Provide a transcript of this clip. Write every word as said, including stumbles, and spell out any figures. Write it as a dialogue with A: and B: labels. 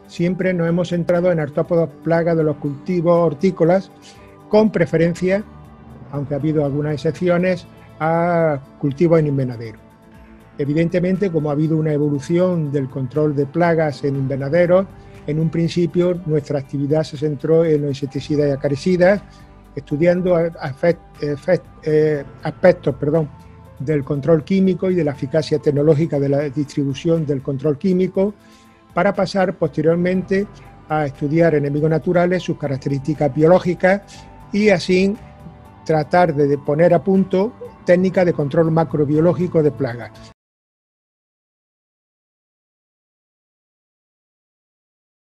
A: siempre nos hemos centrado en artrópodos plagas de los cultivos hortícolas, con preferencia, aunque ha habido algunas excepciones, a cultivos en invernadero. Evidentemente, como ha habido una evolución del control de plagas en invernaderos, en un principio nuestra actividad se centró en los insecticidas y acaricidas, estudiando aspectos perdón, del control químico y de la eficacia tecnológica de la distribución del control químico, para pasar posteriormente a estudiar enemigos naturales, sus características biológicas y así tratar de poner a punto técnicas de control macrobiológico de plagas.